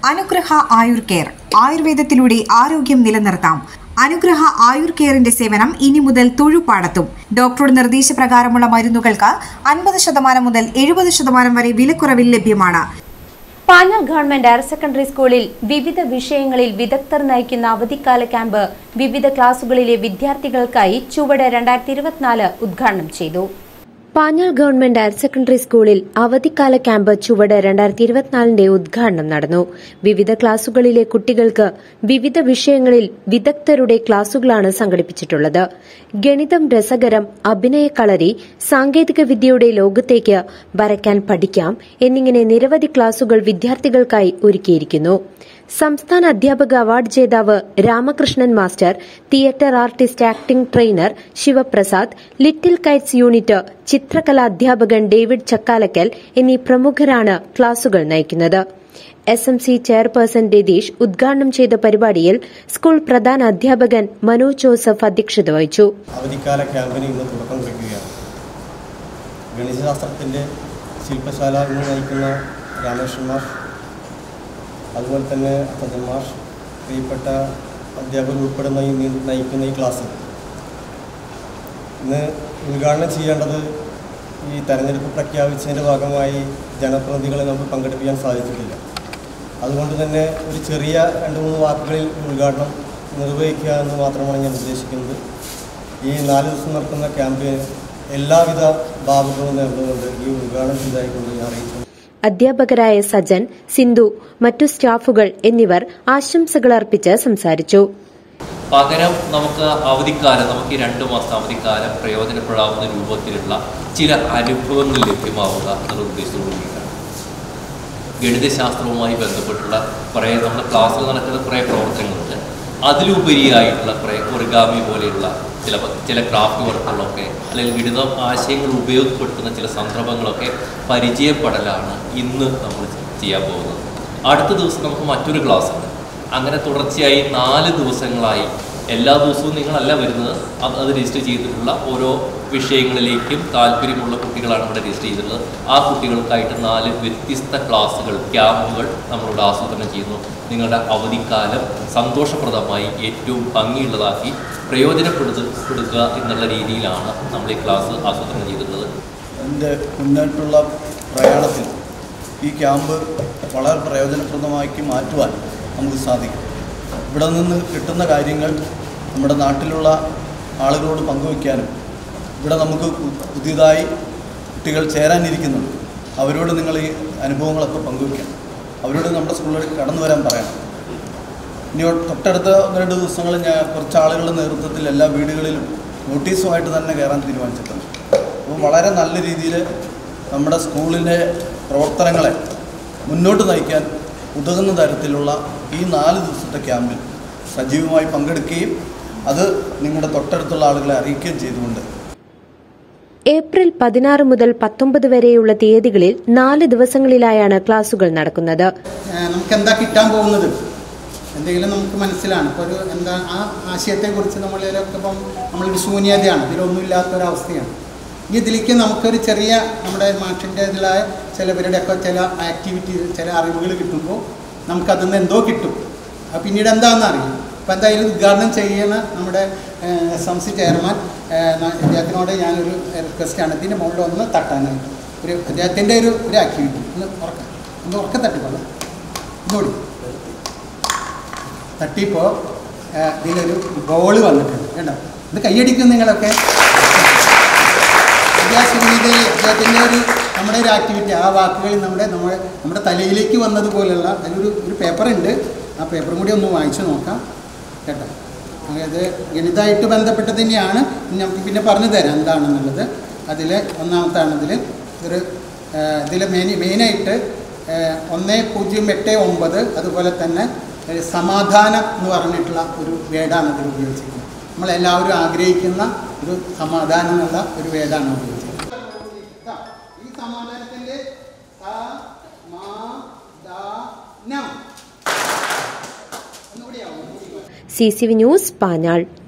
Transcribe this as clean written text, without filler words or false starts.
അനുഗ്രഹ ആയുർ കെയർ ആയുർവേദത്തിലൂടെ ആരോഗ്യം നിലനിർത്താം. അനുഗ്രഹ ആയുർ കെയറിന്റെ സേവനം ഇനി മുതൽ തൊഴുപാടത്തും. ഡോക്ടറുടെ നിർദ്ദേശപ്രകാരമുള്ള മരുന്നുകൾക്ക് 50% മുതൽ 70% വരെ വിലക്കുറവിൽ ലഭ്യമാണ്. പാഞ്ഞാൾ ഗവൺമെന്റ് ഹയർ സെക്കൻഡറി സ്കൂളിൽ വിവിധ വിഷയങ്ങളിൽ വിദഗ്ധർ നയിക്കുന്ന അവധിക്കാല ക്യാമ്പ് വിവിധ ക്ലാസുകളിലെ വിദ്യാർത്ഥികൾക്കായി ചുവട് 2024 ഉദ്ഘാടനം ചെയ്തു. പാഞ്ഞാൾ ഗവൺമെന്റ് ഹയർ സെക്കൻഡറി സ്കൂളിൽ അവധിക്കാല ക്യാമ്പ് ചുവട് 2024 ഉദ്ഘാടനം നടന്നു. വിവിധ ക്ലാസുകളിലെ കുട്ടികൾക്ക് വിവിധ വിഷയങ്ങളിൽ വിദഗ്ധരുടെ ക്ലാസുകളാണ് സംഘടിപ്പിച്ചിട്ടുള്ളത്. ഗണിതം രസകരം, അഭിനയ കളരി, സാങ്കേതിക വിദ്യയുടെ ലോകത്തേക്ക് വരയ്ക്കാൻ പഠിക്കാം എന്നിങ്ങനെ നിരവധി ക്ലാസുകൾ വിദ്യാർത്ഥികൾക്കായി ഒരുക്കിയിരിക്കുന്നു. സംസ്ഥാന അധ്യാപക അവാർഡ് ജേതാവ് Ramakrishnan master, theatre artist, acting trainer Sivaprasad, Little Kites unit ചിത്രകലാ അധ്യാപകൻ ഡേവിഡ് ചക്കാലക്കൽ എന്നീ പ്രമുഖരാണ് ക്ലാസുകൾ നയിക്കുന്നത്. SMC ചെയർപേഴ്സൺ രതീഷ് ഉദ്ഘാടനം ചെയ്ത പരിപാടിയിൽ സ്കൂൾ പ്രധാന അധ്യാപകൻ മനോജ് ജോസഫ് അധ്യക്ഷത വഹിച്ചു. അവധിക്കാല ക്യാമ്പിന് ഇന്ന് തുടക്കം കുറിക്കുകയാണ്. ഗണിതശാസ്ത്രത്തിന്റെ ശില്പശാല ഇന്ന് നയിക്കുന്ന രാമകൃഷ്ണൻ മാഷ്, അതുപോലെ തന്നെ സജൻ മാഷ്, പ്രിയപ്പെട്ട അധ്യാപകർ ഉൾപ്പെടുന്ന നയിക്കുന്ന ഈ ക്ലാസ് ഇന്ന് ഉദ്ഘാടനം ചെയ്യേണ്ടത് ഈ തെരഞ്ഞെടുപ്പ് പ്രഖ്യാപിച്ചതിൻ്റെ ഭാഗമായി ജനപ്രതിനിധികളെ നമുക്ക് പങ്കെടുപ്പിക്കാൻ സാധിച്ചിട്ടില്ല. അതുകൊണ്ട് തന്നെ ഒരു ചെറിയ 2-3 വാക്കുകളിൽ ഉദ്ഘാടനം നിർവഹിക്കുക എന്ന് മാത്രമാണ് ഞാൻ ഉദ്ദേശിക്കുന്നത്. ഈ 4 ദിവസം നടക്കുന്ന ക്യാമ്പിന് എല്ലാവിധ ഭാവുകളും നേർന്നുകൊണ്ട് ഈ ഉദ്ഘാടനം ചെയ്തതായിക്കൊണ്ട് ഞാൻ അറിയിച്ചു. അധ്യാപകരായ സജൻ, സിന്ധു, മറ്റു സ്റ്റാഫുകൾ എന്നിവർ ആശംസകൾ അർപ്പിച്ച് സംസാരിച്ചു. പകരം നമുക്ക് അവധിക്കാലം, നമുക്ക് ഈ 2 മാസം അവധിക്കാലം പ്രയോജനപ്പെടാവുന്ന രൂപത്തിലുള്ള ചില അനുഭവങ്ങൾ ലഭ്യമാവുക എന്നുള്ള ഉദ്ദേശത്തോടുകൂടിയാണ് ഗണിതശാസ്ത്രവുമായി ബന്ധപ്പെട്ടുള്ള കുറേ നമ്മുടെ ക്ലാസ്സിൽ നടക്കുന്ന കുറേ പ്രവർത്തനങ്ങളുണ്ട്. അതിലുപരിയായിട്ടുള്ള കുറേ ഒറിഗാമി പോലെയുള്ള ചില ക്രാഫ്റ്റ് വർക്കുകളൊക്കെ അല്ലെങ്കിൽ ഗണിത ആശയങ്ങൾ ഉപയോഗപ്പെടുത്തുന്ന ചില സന്ദർഭങ്ങളൊക്കെ പരിചയപ്പെടലാണ് ഇന്ന് നമ്മൾ ചെയ്യാൻ പോകുന്നത്. അടുത്ത ദിവസം നമുക്ക് മറ്റൊരു ക്ലാസ് ഉണ്ട്. അങ്ങനെ തുടർച്ചയായി 4 ദിവസങ്ങളായി എല്ലാ ദിവസവും നിങ്ങളല്ല വരുന്നത്, അത് രജിസ്റ്റർ ചെയ്തിട്ടുള്ള ഓരോ വിഷയങ്ങളിലേക്കും താല്പര്യമുള്ള കുട്ടികളാണ് ഇവിടെ രജിസ്റ്റർ ചെയ്തിട്ടുള്ളത്. ആ കുട്ടികൾക്കായിട്ട് 4 വ്യത്യസ്ത ക്ലാസ്സുകൾ, ക്യാമ്പുകൾ നമ്മളിവിടെ ആസൂത്രണം ചെയ്യുന്നു. നിങ്ങളുടെ അവധിക്കാലം സന്തോഷപ്രദമായി ഏറ്റവും ഭംഗിയുള്ളതാക്കി പ്രയോജനപ്പെടുത്തുക എന്നുള്ള രീതിയിലാണ് നമ്മൾ ഈ ക്ലാസ് ആസൂത്രണം ചെയ്തിട്ടുള്ളത്. എൻ്റെ മുന്നോട്ടുള്ള പ്രയാണത്തിൽ ഈ ക്യാമ്പ് വളരെ പ്രയോജനപ്രദമാക്കി മാറ്റുവാൻ നമുക്ക് സാധിക്കും. ഇവിടെ നിന്ന് കിട്ടുന്ന കാര്യങ്ങൾ നമ്മുടെ നാട്ടിലുള്ള ആളുകളോട് പങ്കുവയ്ക്കാനും, ഇവിടെ നമുക്ക് പുതിയതായി കുട്ടികൾ ചേരാനിരിക്കുന്നുണ്ട്, അവരോട് നിങ്ങൾ ഈ അനുഭവങ്ങളൊക്കെ പങ്കുവയ്ക്കണം. അവരോട് നമ്മുടെ സ്കൂളിലേക്ക് കടന്നു വരാൻ പറയണം. ഇനി തൊട്ടടുത്ത 1-2 ദിവസങ്ങളിൽ ഞാൻ കുറച്ച് ആളുകളുടെ നേതൃത്വത്തിൽ എല്ലാ വീടുകളിലും നോട്ടീസുമായിട്ട് തന്നെ കയറാൻ തീരുമാനിച്ചിട്ടുണ്ട്. അപ്പോൾ വളരെ നല്ല രീതിയിൽ നമ്മുടെ സ്കൂളിൻ്റെ പ്രവർത്തനങ്ങളെ മുന്നോട്ട് നയിക്കാൻ ഉതകുന്ന തരത്തിലുള്ള ഈ 4 ദിവസത്തെ ക്യാമ്പിൽ സജീവമായി പങ്കെടുക്കുകയും അത് നിങ്ങളുടെ തൊട്ടടുത്തുള്ള ആളുകളെ അറിയിക്കുകയും ചെയ്തുകൊണ്ട് ഏപ്രിൽ 16 മുതൽ 19 വരെയുള്ള തീയതികളിൽ 4 ദിവസങ്ങളിലായാണ് ക്ലാസുകൾ നടക്കുന്നത്. നമുക്ക് എന്താ കിട്ടാൻ പോകുന്നത് എന്തെങ്കിലും നമുക്ക് മനസ്സിലാണ്. ഇപ്പോൾ ഒരു എന്താ ആ ആശയത്തെക്കുറിച്ച് നമ്മളിലൊക്കെ ഇപ്പം നമ്മളൊരു ശൂന്യതയാണ്, ഇതിലൊന്നുമില്ലാത്തൊരവസ്ഥയാണ്. ഇതിലേക്ക് നമുക്കൊരു ചെറിയ നമ്മുടെ മാഷിൻ്റേതായ ചിലവരുടെയൊക്കെ ചില ആക്ടിവിറ്റീസ്, ചില അറിവുകൾ കിട്ടുമ്പോൾ നമുക്കതിൽ നിന്ന് എന്തോ കിട്ടും. അത് പിന്നീട് എന്താണെന്ന് അറിയും. അപ്പോൾ എന്തായാലും ഉദ്ഘാടനം ചെയ്യുന്ന നമ്മുടെ SMC ചെയർമാൻ അദ്ദേഹത്തിനോട് ഞാനൊരു റിക്വസ്റ്റാണ്, ഇതിൻ്റെ മുകളിൽ ഒന്ന് തട്ടാനായിട്ട് ഒരു അദ്ദേഹത്തിൻ്റെ ഒരു ആക്ടിവിറ്റി ഒന്ന് ഉറക്കം തട്ടിക്കൊള്ളാം. ഇതോടി തട്ടിപ്പോൾ ഇതിലൊരു ബോള് വന്നിട്ടുണ്ട് കേട്ടോ. ഇത് കൈയടിക്കും നിങ്ങളൊക്കെ. അദ്ദേഹത്തിൻ്റെ നമ്മുടെ ഒരു ആക്ടിവിറ്റി, ആ വാക്കുകളിൽ നമ്മുടെ തലയിലേക്ക് വന്നതുപോലുള്ള അതിലൊരു പേപ്പറുണ്ട്. ആ പേപ്പറും കൂടി ഒന്ന് വായിച്ചു നോക്കാം കേട്ടോ. അതായത് ഗണിതമായിട്ട് ബന്ധപ്പെട്ട് തന്നെയാണ്. നമുക്ക് പിന്നെ പറഞ്ഞു തരാം എന്താണെന്നുള്ളത്. അതിൽ ഒന്നാമത്താണതിൽ ഇതിൽ മെയിനായിട്ട് 1089, അതുപോലെ തന്നെ സമാധാനം എന്ന് പറഞ്ഞിട്ടുള്ള ഒരു വേർഡാണ് ഇതിൽ ഉപയോഗിച്ചിരിക്കുന്നത്. നമ്മളെല്ലാവരും ആഗ്രഹിക്കുന്ന ഒരു സമാധാനം എന്നുള്ള ഒരു വേർഡാണ് ഉപയോഗിച്ചിരിക്കുന്നത്. ഈ സമാധാനത്തിൻ്റെ CCV ന്യൂസ്, പാഞ്ഞാൾ.